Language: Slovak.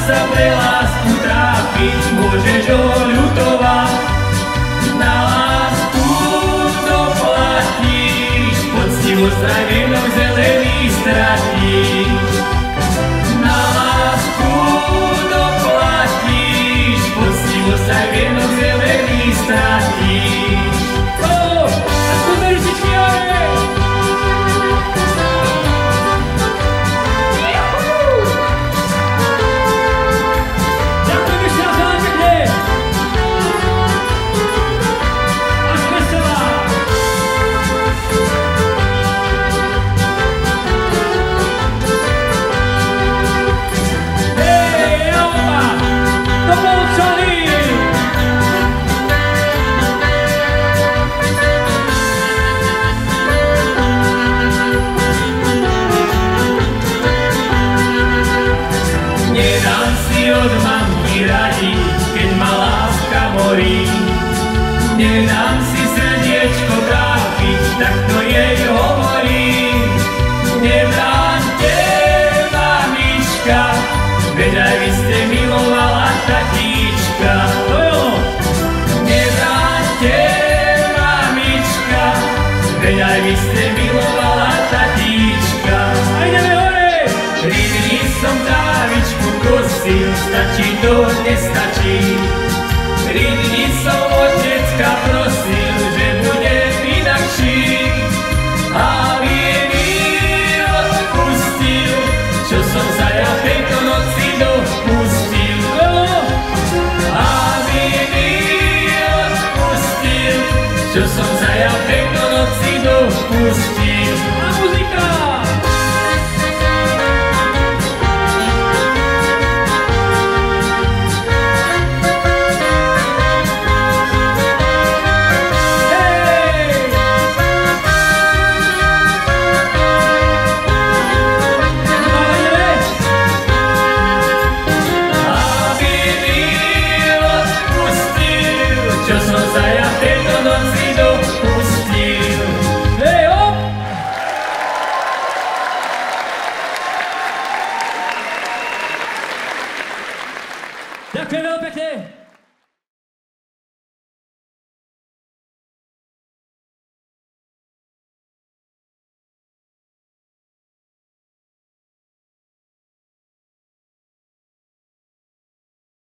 sa pre lásku trápiť, môžeš oľutovať. Na lásku doplatíš, poctivosť aj vienok zelený stratíš. Na lásku doplatíš, poctivosť aj vienok zelený stratíš. A super ručičky, ale! Nedám si od mamky radi, keď ma láska morí. Nedám si srdiečko trápiť, tak to jej hovorím. Nebráňte, mamička, veď aj vy ste milovala tatíčka. Nebráňte, mamička, veď aj vy ste milovala tatíčka. A ideme hore! 3 dní som távičku kosil, stačí to dnes